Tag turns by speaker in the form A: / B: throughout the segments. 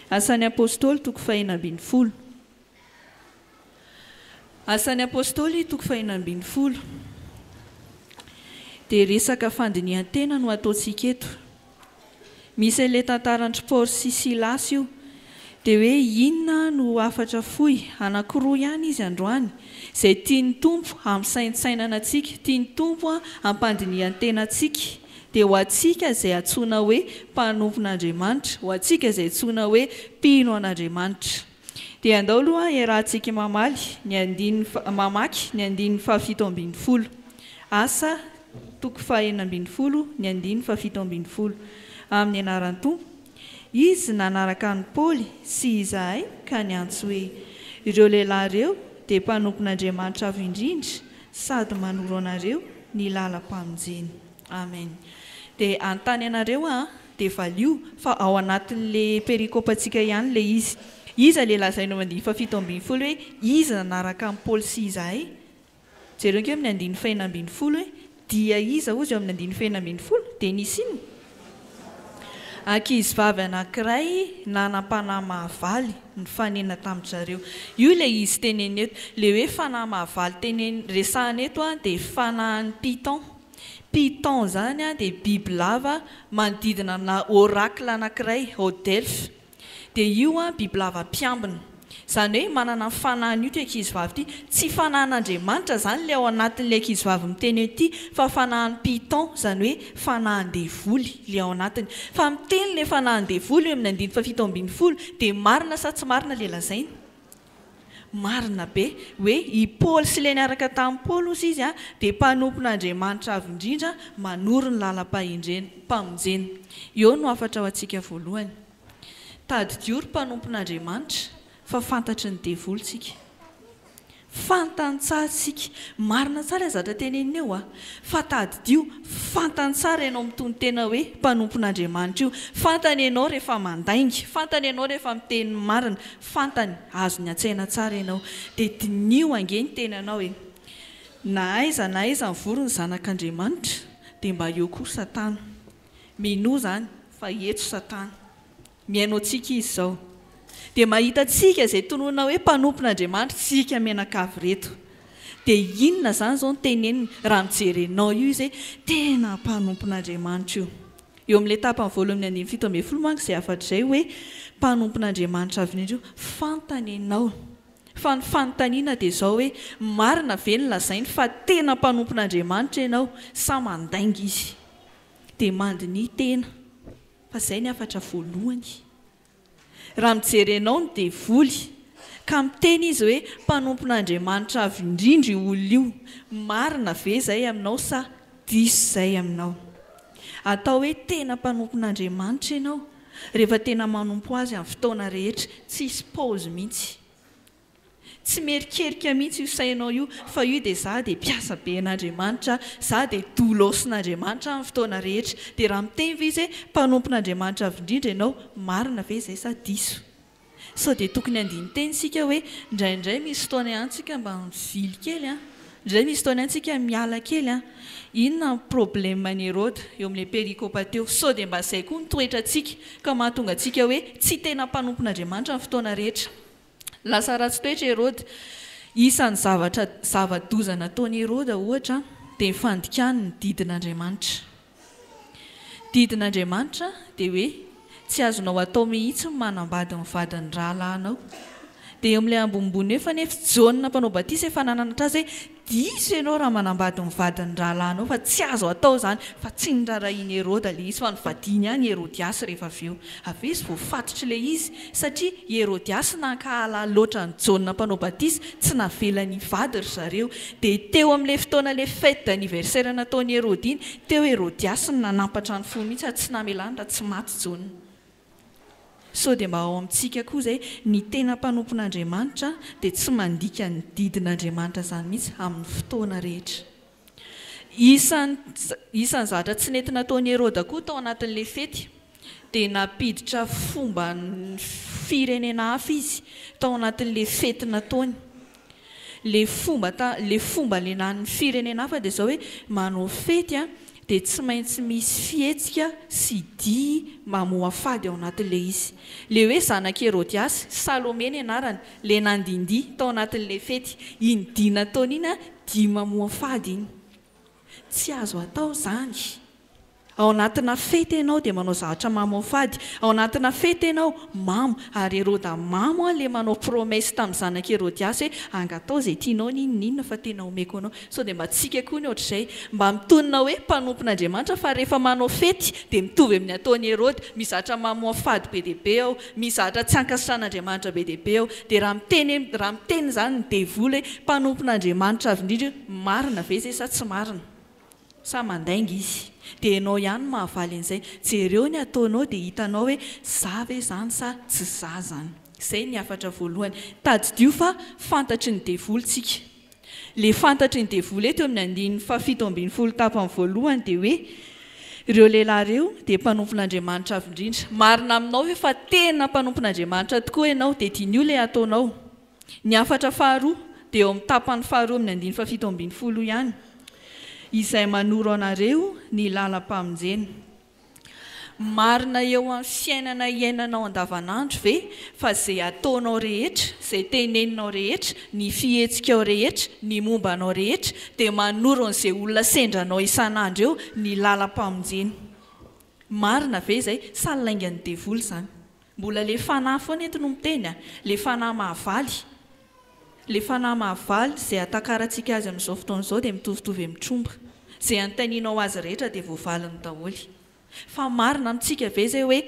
A: Asan'ny apôstôly toko fahinambin'ny folo. Asan'ny apôstôly toko fahinambin'ny folo. Dia resaka fandinihan-tena no ataontsika eto. Misy ilay tantarandry Paoly sy Silasy io, dia hoe inona no afatra fohy, anankiroa ihany izy androany, izay tiany tompo amin'ny saintsainana antsika, tiany tompo hampandinihan-tena antsika. Dia ho antsika izay antsoina hoe mpanompon'Andriamanitra, ho antsika izay antsoina hoe mpino an'Andriamanitra. Dia andao aloha iarahantsika mamaky ny andininy fahafito ambin'ny folo. Asa toko fahenina folo, ny andininy fahafito ambin'ny folo. Amin'ny anaran-toa, izy nanaraka ny Paoly sy izahay ka niantso hoe ireo lehilahy ireo dia mpanompon'Andriamanitra avy indrindra sady manoro anareo ny lalam-pamonjeny. Amen. Dia antany anareo dia valio fa ao anatin'le perikôpantsika ihany le izy. Iza le lazainao andiny fahafito ambin'ny folo hoe izy nanaraka ny Paoly sy izahay. Jereo keo amin'ny andiny fahinambin'ny folo hoe dia iza ozy eo amin'ny andiny fahinambin'ny folo dia nisy inona? Ankizivavy anankiray nanam-panahy mahavaly ny fanena tamin-jareo. Io le izy teneny eto, le hoe fanahy mahavaly teneny resahana eto dia fanahin'ny Piton. Piton zany dia biby lava manodidina na orakla anankiray au Delphes. Dia io biby lava mpiambina. Zany hoe manana ny fanahiny io ty ankizivavy ity. Tsy fanahin'Andriamanitra zany le ao anatin'ilay ankizivavy miteny ity, fa fanahin'ny Piton, zany hoe fanahin-devoly le ao anatiny. Fa miteny le fanahin-devoly amin'ny andiny fahafito ambin'ny folo, dia marina sa tsy marina le lazainy? Marina be hoe i Paoly sy le niaraka tamin'ny Paoly ozy izy dia mpanompon'Andriamanitra avy indrindra manoro ny lalam-pamonjeny. Eo no afatra ho antsika voalohany. Tadidio ry mpanompon'Andriamanitra fa fantatry ny devolontsika. Fantany tsara tsika, marina tsara zatra tenenina eo fa tadidio fantany tsara ianao mitony tena hoe mpanompon'Andriamanitra io. Fantany ianao rehefa mandainga, fantany ianao rehefa miteny marina, fantany azo ny antsaina tsara ianao. Dia dinio ange ny tenanao hoe na aiza ny vory ny zanak'Andriamanitra dia mba eo koa Satana. Mino zany fa eto Satana. Miainao tsika izy zao. Dia mahita tsika izay tonoina hoe mpanompon'Andriamanitra tsika menakavy reto. Dia inona zany izao no teneniny raha mijerenao io izy tena mpanompon'Andriamanitra io. Eo amin'ilay tapany voalohany andiny fito ambin'ny folo manko izay afatra izay hoe mpanompon'Andriamanitra avy indrindra io fantany ianao. Fa ny fanontaniana dia izao hoe marina ve ny lazainy fa tena mpanompon'Andriamanitra ianao sa mandainga izy. Dia mandiny tena. Fa izay ny afatra voalohany. Raha mijerenao ny devoly ka miteny izy hoe mpanompon'Andriamanitra avy indrindra io olona io, marina ve izay aminao sa diso izay aminao? Atao hoe tena mpanompon'Andriamanitra ianao rehefa tena manompo azy amin'ny fotoana rehetra, tsy hisy paozy mihitsy. Tsy merikerika mihitsy io sainao io fa io dia za dia mpiasa be an'Andriamanitra, za dia dolosin'Andriamanitra amin'ny fotoana rehetra. Dia raha miteny izy hoe mpanompon'Andriamanitra avy indrindra ianao, marina ve izay sa diso? Sao dia tokony andiny teny sika hoe indraindray misy fotoana ihany tsika mba mivily kely, indray misy fotoana ihany tsika miala kely. Inona ny problèmen'i Hérode eo amin'ilay perikôpa teo? Sao dia mba izay koa ny toetra antsika ka mahatonga antsika hoe tsy tena mpanompon'Andriamanitra amin'ny fotoana rehetra. Lasa ratsy toetra Hérode. Isan'ny zava-doza nataon'i Hérode ohatra dia fandikany ny didin'Andriamanitra. Didin'Andriamanitra dia hoe tsy azonao atao mihitsy manambady ny vadiny rahalahinao. Dia eo amin'ilay ambonimbony efa nefa Jaona mpanao batisa efa nananatra azy hoe diso ianao raha manambady ny vadiny rahalahinao, fa tsy azo atao zany, fa tsy nirarahian'i Hérode ilay izy fa nivadiny ihany Hérodiasy rehefa avy eo. Avy eo izy voafatotra ilay izy satria Hérodiasy nankahalala loatra ny Jaona mpanao batisa, tsy navelany vady ry zareo. Dia teo amin'ilay fotoana ilay fête d'anniversaire nataon'i Hérode iny, teo Hérodiasy nanampatra ny fo mihitsy tsy namelany raha tsy maty Jaona. Sao dia mba ao amintsika koa izay ny tena mpanompon'Andriamanitra dia tsy mandika ny didin'Andriamanitra zany mihitsy amin'ny fotoana rehetra. Isan'ny zavatra tsy nety nataon'i Hérode koa tao anatin'ilay fety dia napiditra fomba firenena hafa izy tao anatin'ilay fety nataony. Le fomba lenan'ny firenena hafa dia izao hoe manao fety dia tsy maintsy misy fihetsika sy dia mamoa fady ao anatin'ilay izy. Le hoe zanak'i Hérodiasy, Salomé ny anarany, le nandindia tao anatin'ilay fety, iny dia nataony iny dia mamoa fady iny. Tsy azo atao zany. Ao anatina fety ianao dia manao zavatra mamoa fady. Ao anatina fety ianao mamo, ary Hérode mamo le manao promesse tamin'ny zanak'i Hérodiasy hoe angatao izay tianao ninona fa tena omeko anao. So dia mba tsika koa ny ohatr'izay, mba mitonina hoe mpanompon'Andriamanitra fa rehefa manao fety dia mitovy amin'ny ataon'i Hérode, mizatra mamoa fady be dia be ao, mizatra tsy ankasitrahan'Andriamanitra be dia be ao. Dia raha miteny zany ny devoly hoe mpanompon'Andriamanitra avy indrindra, marina ve izay sa tsy marina? Sa mandainga izy. Dia ianao ihany mahavaly an'izay, jereo ny ataonao dia hitanao hoe za ve zany sa tsy za zany. Izay ny hafatra voalohany. Tadidio fa fantatry ny devolyntsika. Le fantatry ny devoly eto amin'ny 7:12 tapany voalohany dia hoe ireo lehilahy ireo dia mpanompon'Andriamanitra avy indrindra. Marina aminao hoe fa tena mpanompon'Andriamanitra tokoa ianao dia tian'io ilay ataonao. Ny hafatra faharoa dia eo amin'ny tapany faharoa amin'ny 7:12 ihany. Izay manoro anareo ny lalam-pamonjena. Marina eo amin'ny fiainana iainanao andavanandro ve fa izay ataonao rehetra, izay teneninao rehetra, ny fihetsikaao rehetra, ny mombanao rehetra dia manoro an'izay olona sendranao isan'andro eo ny lalam-pamonjena. Marina ve izay sa laingan'ny devoly zany? Mbola le fanahy foana eto no miteny, le fanahy mahavaly. Le fanahy mahavaly izay atakarantsika azy amin'izao fotoana izao dia mitovitovy amin'ny tromba. Izay antanianao azy rehetra dia voavaliny daholo. Fa marina amintsika ve izay hoe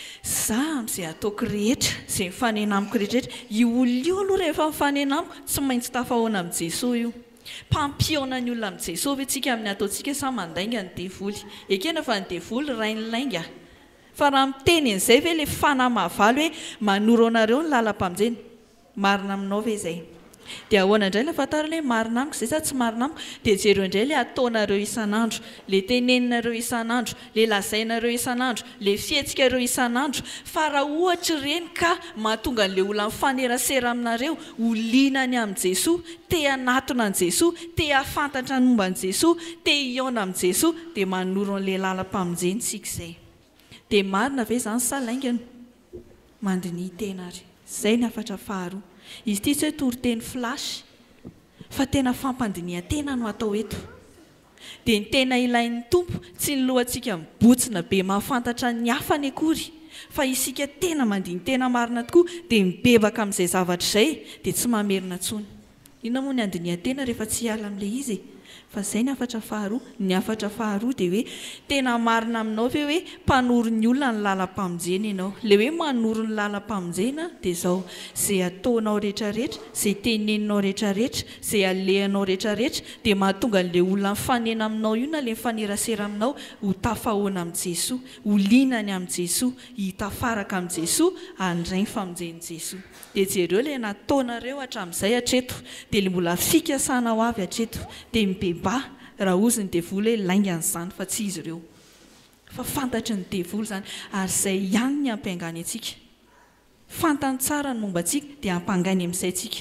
A: za amin'izay ataoko rehetra, izay mifanenamiko rehetrarehetra, io olona io aloha rehefa mifanenamiko tsy maintsy tafahoana amin'ny Jesosy io. Mpampiona ny olona amin'ny Jesosy ve tsika amin'ny ataontsika sa mandainga ny devoly? Ekena fa ny devoly ray ny lainga. Fa raha miteny an'izay ve le fanahy mahavaly hoe manoro anareo ny lalam-pamonjena, marina aminao ve izay? Dia ahoana indray ilay ahafantarana hoe marina amiko izay sa tsy marina amiko? Dia jereo indray ilay ataonareo isan'andro, le teneninareo isan'andro, le lazainareo isan'andro, le fihetsikareo isan'andro. Fa raha ohatra ireny ka mahatonga an'ilay olona mifanerasera aminareo, olinany amin'ny Jesosy, te hanatona an'i Jesosy, te hafantatra ny momba an'i Jesosy, te hiaona amin'ny Jesosy, dia manoro an'ilay lalam-pamonjena tsika izay. Dia marina ve izany sa laingana? Mandiny tena ary. Izay ny hafatra faharoa. Izy ity tsy hoe toriteny flasy, fa tena fampandinihan-tena no atao eto. Dia ny tena ilain'ny tompo tsy ny lohantsika mibotsina be mahafantatra ny hafa ny akory, fa isika tena mandiny tena marina tokoa dia mibebaka amin'izay zavatra izay dia tsy mamerina intsony. Inona moa ny andinihan-tena rehefa tsy hiala amin'ilay izy? Fa izay ny hafatra faharoa. Ny hafatra faharoa dia hoe tena marina aminao ve hoe mpanoro ny olona ny lalam-pamonjena ianao. Le hoe manoro ny lalam-pamonjena dia izao: izay ataonao rehetrarehetra, izay teneninao rehetrarehetra, izay alehanao rehetrarehetra dia mahatonga an'ilay olona mifanena aminao io na le mifanerasera aminao ho tafahoana amin'ny Jesosy, ho linany amin'ny Jesosy, hitafaraka amin'ny Jesosy, handray ny famonjen'i Jesosy. Dia jereo ilay nataonareo hatramin'izay hatreto, dia ilay mbola fikasana ho avy hatreto, dia mibeba raha ozy ny devoly hoe laingana izany fa tsy izy ireo. Fa fantatry ny devoly izany, ary izay ihany ny hampiaingany antsika. Fantany tsara ny momba antsika dia hampangany amin'ny saintsika.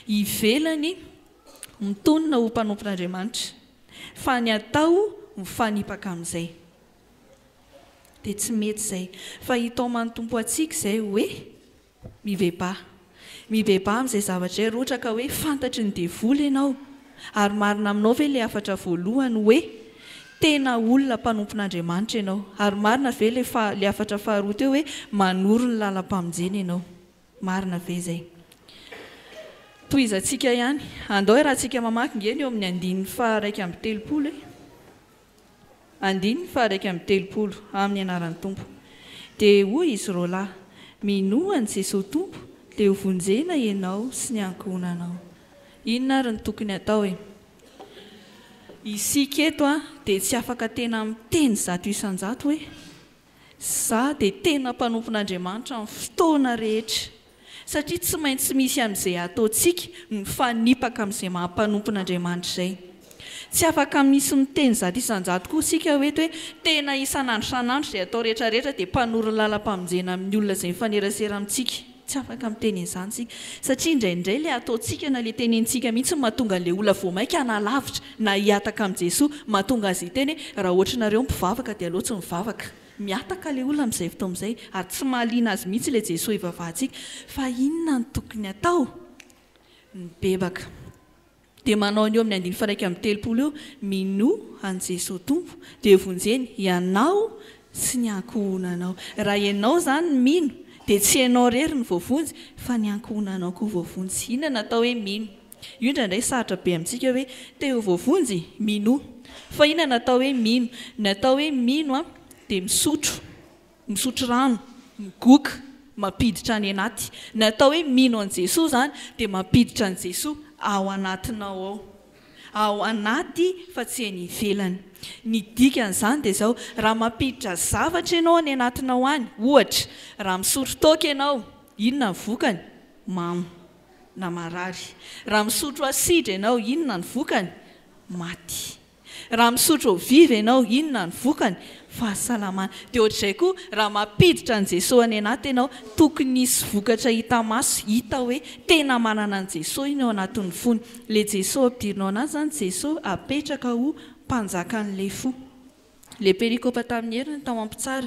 A: Ivelany mitonina ho mpanompon'Andriamanitra, fa ny atao mifanipaka amin'izay. Dia tsy mety izay, fa hitao manompo antsika izay hoe mibeba amin'izay zavatra raha ohatra ka hoe fantatry ny devoly ianao, ary marina aminao ve ilay hafatra voalohany hoe tena olona mpanompon'Andriamanitra ianao, ary marina ve ilay hafatra faharoa teo hoe manoro ny lalam-pamonjena ianao? Marina ve izay? Toy izantsika ihany, andao raha antsika mamaky ngeny eo amin'ny 9:130 9:130 amin'ny anaran'ny Tompo. Dia hoy izy roalahy: minoany Jesosy Tompo, dia hovonjena ianao sy ny ankohonanao. Inona ary ny tokony atao e? Isika eto dia tsy afaka tena miteny zato isan-jato hoe za dia tena mpanompon'Andriamanitra amin'ny fotoana rehetra, satria tsy maintsy misy amin'izay ataontsika mifanipaka amin'izay maha-mpanompon'Andriamanitra izay. Tsy afaka misy miteny zato isan-jato koa isika hoe tena isan'andro isan'andro izay atao rehetrarehetra dia mpanoro ny lalam-pamonjena amin'ny olona izay mifanerasera amintsika. tsy afaka miteny izany tsika satria indraindray le ataontsika na le tenentsika mihitsy mahatonga le olona vao maika nalavitra na hiataka amin'i Jesosy mahatonga azy iteny raha ohatranareo mpivavaka dia aleo tsy mivavaka miataka le olona amin'izay fotoana amin'izay ary tsy mahaliana azy mihitsy le Jesosy ivavahantsika fa inona no tokony atao mibebaka dia manao ny eo amin'ny 9:30 eo mino an' Jesosy tompo dia vonjeny ianao sy ny ankohonanao raha ianao zany mino dia tsy ianao rery ny voavonjy fa ny ankohonanao koa voavonjy inona natao hoe mino io indraindray saratra be amintsika hoe teo voavonjy mino fa inona natao hoe mino natao hoe mino a dia misotro rano migoka mampiditra any anaty natao hoe mino an' Jesosy zany dia mampiditra an' Jesosy ao anatinao ao anaty fa tsy any ivelany ny dikan'izany dia zao raha mampiditra zavatra ianao any anatinao any ohatra raha misotro toaka ianao inona ny vokany mamy na marary raha misotro asidra ianao inona ny vokany maty raha misotro viva ianao inona ny vokany fahasalamana dia ohatr'izay koa raha mampiditra an' Jesosy any anaty ianao tokony hisy vokatra hita maso hita hoe tena manana an' Jesosy iny ao anatin'ny fony le Jesosy ampidirinao anazy zany Jesosy apetraka ho mpanjakan'ilay fo le perikopa tamin'ny heriny tao ampitsara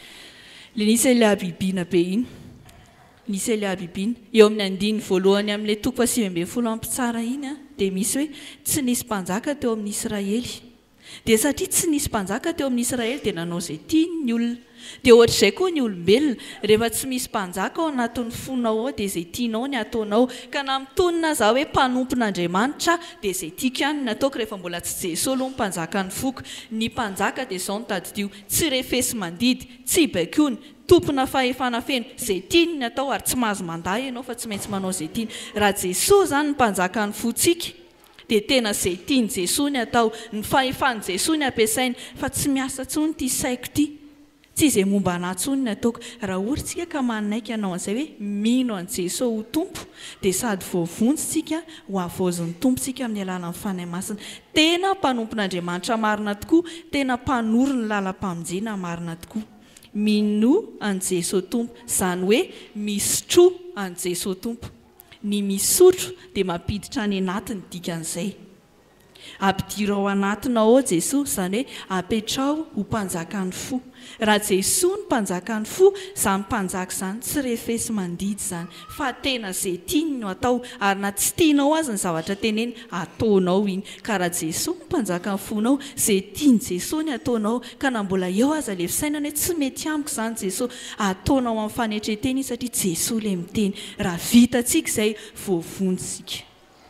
A: le nisy le abibiana be iny nisy le abibiana eo amin'ny andiny voalohany amin'ilay 7:20 ampitsara iny a dia misy hoe tsy nisy mpanjaka teo amin'ny Israely dia satria tsy nisy mpanjaka teo amin'ny Israely dia nanao izay tiany ny olona dia ohatr'izay koa ny olombelona rehefa tsy misy mpanjaka ao anatin'ny fonao ao dia izay tianao ny ataonao ka na mitonina zaho hoe mpanompon'Andriamanitra dia izay tiako ihany ny ataoko rehefa mbola tsy Jesosy aloha mpanjaka ny foko ny mpanjaka dia izao no tadidio tsy refesy mandidy tsy baikony tompona fahefana feno izay tiany ny atao ary tsy mahazo mandahy ianao fa tsy maintsy manao izay tiany raha Jesosy zany ny mpanjaka ny fontsika dia tena izay tiany Jesosy ny atao ny fahefany Jesosy ny ampiasainy fa tsy miasa tsony ty saiko ty tsy izay momba anahy tsony ny ataoko raha ohatritsika ka manaiky anao an'izay hoe mino an' Jesosy ho tompo dia sady voavonjytsika ho avozin'ny tompontsika amin'ny alalany fanahy masina tena mpanompon'Andriamanitra marina tokoa tena mpanoro ny lalam-pamonjena marina tokoa mino an' Jesosy tompo izany hoe misotro an' Jesosy tompo ny misotro dia mampiditra any anatiny dikan'izay ampidiro ao anatinao ao Jesosy izany hoe apetrao ho mpanjakany fo raha Jesosy ny mpanjakany fo izany mpanjaka izany tsy refesy mandidy izany fa tena izay tiany no atao ary na tsy tianao azy ny zavatra teneny ataonao iny ka raha Jesosy ny mpanjaka ny fonao izay tiany Jesosy ny ataonao ka na mbola eo aza le fisainana hoe tsy mety amiko izany Jesosy ataonao amin'ny fanetrenteny satria Jesosy le miteny raha vitantsika izay voavonjysika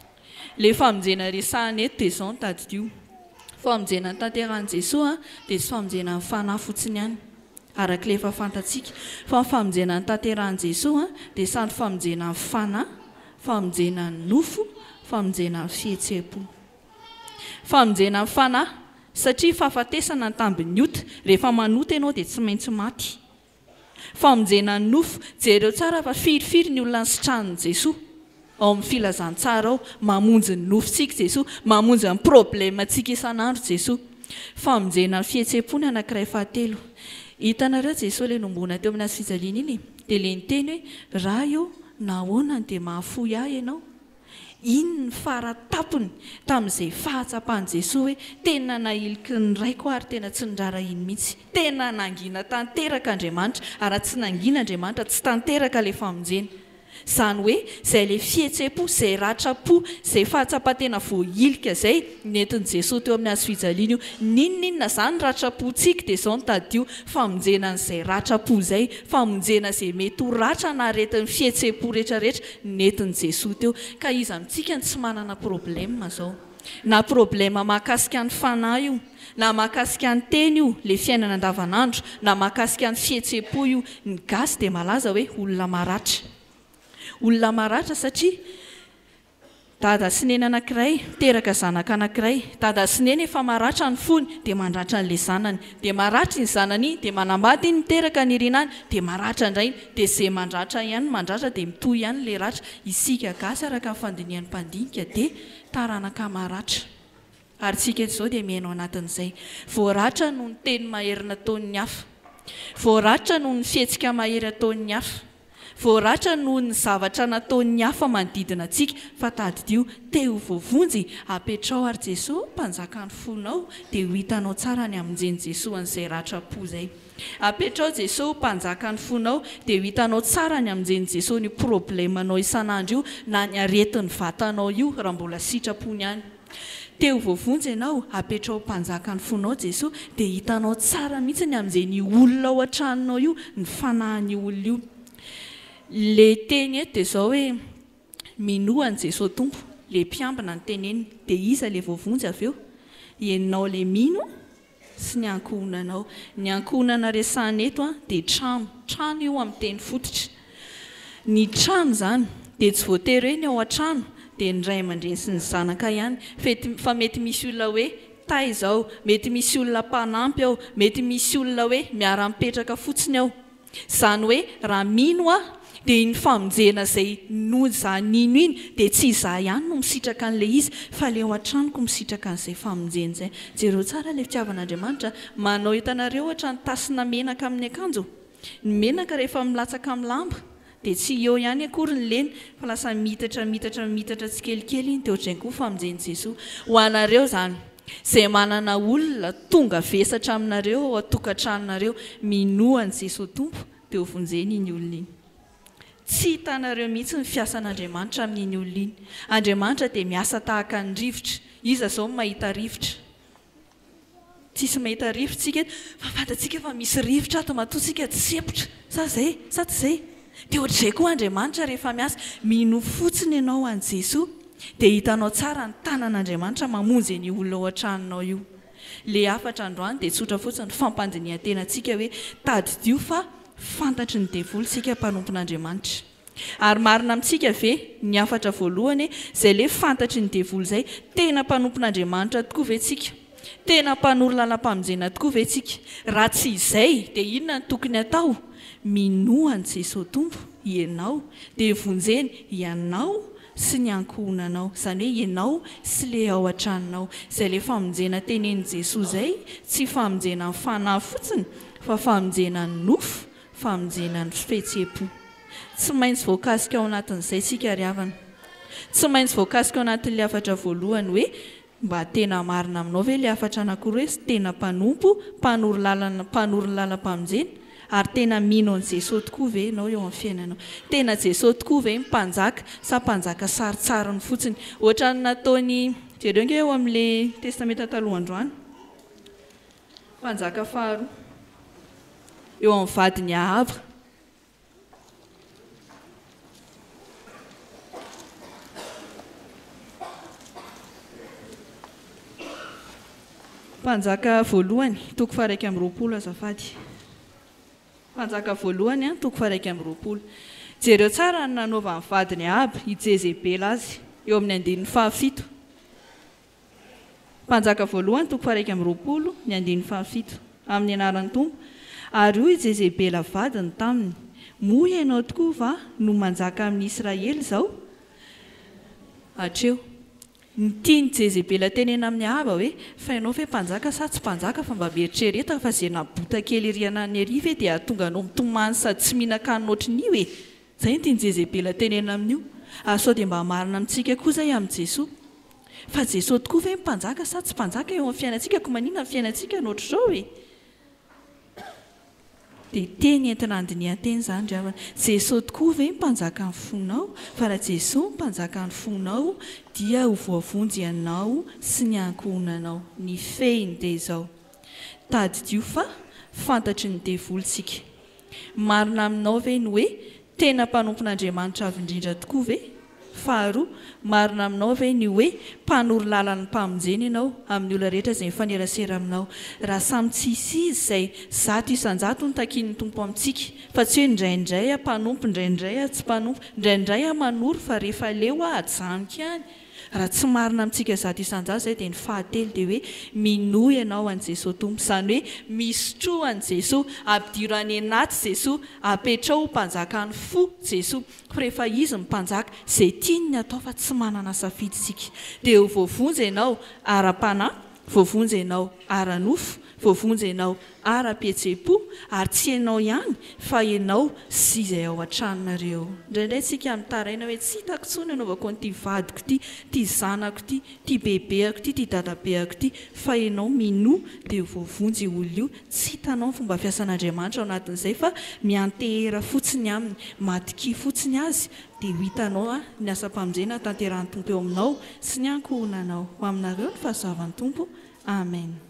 A: le famonjena resahana eto dia izao no tadidio famonjena ny tanteran'i Jesosy dia tsy famonjena ny fanahy fotsiny ihany araka ilay efa fantatsika fa ny famonjena ny tanteran'i Jesosy dia samy famonjena ny fanahy famonjena ny nofo famonjena ny fihetseham-po famonjena ny fanahy satria fahafatesana ny tambiny ota rehefa manota ianao dia tsy maintsy maty famonjena ny nofo jereo tsara fa firifiry ny olona ny sitranin'i Jesosy ao amin'ny filazantsara ao mamonjy ny nofontsika Jesosy mamonjy ny problemantsika isan'andro Jesosy famonjena ny fihetseham-po ny anankiray fahatelo hitanareo Jesosy le nombona teo amin'ny azy fijaliana iny dia le niteny hoe raha eo nahoana dia mahafoy ahy ianao iny ny faratapony tamin'izay fahatsapany Jesosy hoe tena nahiliky ny raiko ary tena tsy nirara iny mihitsy tena nangina tanteraka Andriamanitra ary tsy nangina Andriamanitra tsy tanteraka le famonjena izany hoe izay le fihetseham-po izay ratra-po izay fahatsapatena voailika izay nentin'i Jesosy teo amin'ny azo fijaliana io ninninona izany ratra-pontsika dia izao no tadidio famonjena n'izay ratra-po izay famonjena izay mety ho ratra na aretin'ny fihetseham-po rehetrarehetra nentin'i Jesosy teo ka izy amintsika ny tsy manana problema zao na problema mahakasika ny fanahy io na mahakasika ny teny io le fiainana andavanandro na mahakasika ny fihetseham-po io ny gasy dia malaza hoe olona maratra olona maratra satria dada sy neny anankiray teraka zanaka anankiray dada sy neny efa maratra ny fony dia mandratra n'ilay zanany dia maratra ny zanany dia manambady iny miteraka ny irinany dia maratra indrainy dia izay mandratra ihany mandratra dia mitohy ihany le ratra isika gasy araka ny fandinian'ny mpandinika dia taranaka maratra ary tsika izao dia mihaino anatin'izay voaratra no ny teny maherina ataon'ny hafa voaratra no ny fihetsika mahery ataon'ny hafa voaratra noho ny zavatra nataon'ny hafa manodidina antsika fa tadidio teo voavonjy apetrao ary Jesosy mpanjaka ny fonao dia ho hitanao tsara ny amin'izay Jesosy an'izay ratrapo zay. Apetrao Jesosy mpanjaka ny fonao dia ho hitanao tsara ny amin'izay Jesosy ny problemanao isan'andro io na ny aretin'ny vatanao io raha mbola sitrapony ihany. Teo voavonjy ianao apetrao mpanjaka ny fonao Jesosy dia hitanao tsara mihitsy ny amin'izay ny olona ao an-tranonao io ny fanahin'ny olona io. Le teny eto dia izao hoe minoany Jesosy tompo, le mpiambina ny teneny dia iza le voavonjy avy eo? Ianao le mino sy ny ankohonanao. Ny ankohonana resahana eto dia trano io amin'ny teny fototra. Ny trano zany dia tsy voatery hoe ny ao an-trano dia ny ray aman-dreny sy ny zanaka ihany fa mety misy olona hoe tay izao, mety misy olona mpanampy ao, mety misy olona hoe miara-mipetraka fotsiny ao. Izany hoe raha mino dia ny famonjena izay noho izaho nino iny dia tsy izaho ihany no misitraka an'ilay izy fa le ao an-tranoko misitraka an'izay famonjena izay. Jereo tsara ilay fitiavan'Andriamanitra manao hitanareo ohatra ny tasina menaka amin'ny akanjo. Ny menaka rehefa milatsaka amin'ny lamba dia tsy eo ihany akory ny leny fa lasa mitatra tsikelikely iny dia ohatrany koa famonjena Jesosy. Ho anareo zany izay manana olona tonga vesatra aminareo ao atokantranonareo minoany Jesosy tompo dia ho vonjeny iny olona iny. Tsy hitanareo mihitsy ny fiasan'Andriamanitra amin'iny olona iny. Andriamanitra dia miasa tahaka ny rivotra. Iza izao mahita rivotra? Tsisy mahita rivotra tsika eto fa fantatsika fa misy rivotra ato matoa tsepotra sa zay sa tsy zay. Dia ohatr'izay koa Andriamanitra rehefa miasa mino fotsiny ianao an' Jesosy dia hitanao tsara ny tanan'Andriamanitra mamonjy ny olona ao an-tranonao io. Le afatra androany dia tsotra fotsiny fampandinihan-tena antsika hoe tadidio fa fantatry ny devoly sika mpanompon'Andriamanitra. Ary marina amintsika ve ny afatra voalohany izay le fantatry ny devoly izay tena mpanompon'Andriamanitra tokoa ve tsika? Tena mpanoro lalam-pamonjena tokoa ve tsika? Raha tsy izay dia inona ny tokony atao? Minoany Jesosy tompo ianao dia vonjeny ianao sy ny ankohonanao, izany hoe ianao sy le ao an-tranonao. Izay le famonjena tenen'i Jesosy izay tsy famonjena ny fanahy fotsiny fa famonjena ny nofo, famonjena ny fihetseham-po. Tsy maintsy voakasika ao anatin'izay sika ry havana. Tsy maintsy voakasika ao anatin'ilay afatra voalohany hoe mba tena marina aminao ve ilay afatra anankiroa hoe tena mpanompo, mpanoro lalam-pamonjena ary tena mino an'i Jesosy tokoa ve ianao eo amin'ny fiainanao? Tena Jesosy tokoa ve mpanjaka sa mpanjaka saritsariny fotsiny? Ohatra ny nataony jereo nge eo amin'ilay testamenta taloha androany, mpanjaka faharoa eo amin'ny vadiny Ahava. Mpanjaka voalohany toko faha 120 azafady. Mpanjaka voalohany toko faha 120. Jereo tsara ny nanaova ny vadiny Ahaba i Jezebela azy eo amin'ny 17. Mpanjaka voalohany toko faha 120 ny 17 amin'ny anaran'ny Tompo. Ary hoy Jezebela vadiny taminy, moa ianao tokoa va no manjaka amin'ny Israely izao? Hatreo ny tiany Jezebela tenena amin'ny Ahaba hoe fa ianao ve mpanjaka sa tsy mpanjaka fa mba mieritrereta fa izay nabota kely riana ny ariva dia atonga anao mitomany sady tsy mihinan-kanina ohatrin'io e. Izay ny tiany Jezebela tenena amin'io. Sao dia mba marina amintsika koa izay amin'ny Jesosy. Fa Jesosy tokoa ve mpanjaka sa tsy mpanjaka eo amin'ny fiainantsika? Ko maninona ny fiainantsika nohatr'izao e? Dia teny entina andinihan-teny izany ry havana. Jesosy tokoa ve mpanjaka ny fonao? Fa raha Jesosy mpanjaka ny fonao dia ho voavonjy ianao sy ny ankohonanao. Ny fehiny dia izao, tadidio fa fantatry ny devolitsika. Marina aminao ve ny hoe tena mpanompon'Andriamanitra avy indrindra tokoa ve? Faharoa, marina aminao ve ny hoe mpanoro lalan'ny mpamonjena ianao amin'ny olona rehetra izay mifanerasera aminao? Raha samy tsisy izy izay zato isan-jato ny takian'ny Tompo amintsika, fa tsy hoe indraindray mpanompo, indraindray tsy mpanompo, indraindray manoro fa rehefa leo ajanika ihany. Raha tsy marina amintsika zato isan-jato izay dia ny fahatelo dia hoe minoa ianao an'i Jesosy Tompo, izany hoe misotro an'i Jesosy, ampidiro any anaty Jesosy, apetrao mpanjaka ny fo Jesosy. Rehefa izy mpanjaka izay tiany ny atao fa tsy manana safidy isika. Dia ho voavonjy ianao ara-panahy, voavonjy ianao ara-nofo, voavonjy ianao ara-pihetsepo ary tsy ianao ihany fa ianao sy izay ao an-tranonareo. Indraindray tsika mitaraina hoe tsy hitako intsony anaovako an'ity vadiko ity, ity zanako ity, ity bebeako ity, ity dadabeako ity, fa ianao minoa dia voavonjy io olona io. Tsy hitanao fomba fiasan'Andriamanitra ao anatin'izay fa miantehera fotsiny aminy, matokia fotsiny azy dia ho hitanao ny asa-pamonjena tanteran'ny Tompo eo aminao sy ny ankohonanao. Ho aminareo ny fahasoavan'ny Tompo. Amen.